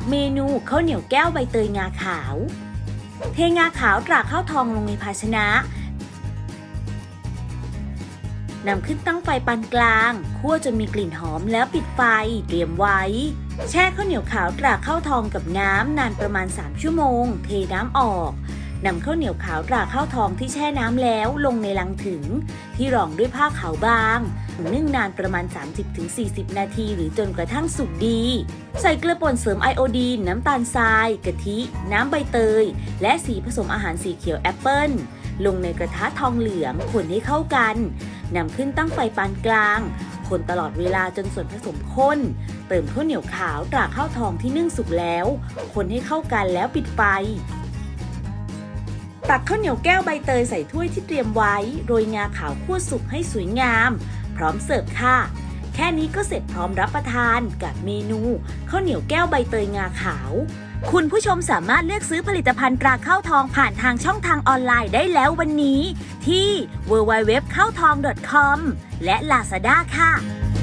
เมนูข้าวเหนียวแก้วใบเตยงาขาวเทงาขาวตราข้าวทองลงในภาชนะนำขึ้นตั้งไฟปานกลางคั่วจนมีกลิ่นหอมแล้วปิดไฟเตรียมไว้แช่ข้าวเหนียวขาวตราข้าวทองกับน้ำนานประมาณ3 ชั่วโมงเทน้ำออกนำข้าวเหนียวขาวตราข้าวทองที่แช่น้ำแล้วลงในลังถึงที่รองด้วยผ้าขาวบางนึ่งนานประมาณ 30-40 นาทีหรือจนกระทั่งสุกดีใส่เกลือป่นเสริมไอโอดีนน้ำตาลทรายกะทิน้ำใบเตยและสีผสมอาหารสีเขียวแอปเปิ้ลลงในกระทะทองเหลืองคนให้เข้ากันนำขึ้นตั้งไฟปานกลางคนตลอดเวลาจนส่วนผสมข้นเติมข้าวเหนียวขาวตราข้าวทองที่นึ่งสุกแล้วคนให้เข้ากันแล้วปิดไฟตักข้าวเหนียวแก้วใบเตยใส่ถ้วยที่เตรียมไว้โรยงาขาวคั่วสุกให้สวยงามพร้อมเสิร์ฟค่ะแค่นี้ก็เสร็จพร้อมรับประทานกับเมนูข้าวเหนียวแก้วใบเตยงาขาวคุณผู้ชมสามารถเลือกซื้อผลิตภัณฑ์ตราข้าวทองผ่านทางช่องทางออนไลน์ได้แล้ววันนี้ที่ www.ข้าวทอง .com และ Lazada ค่ะ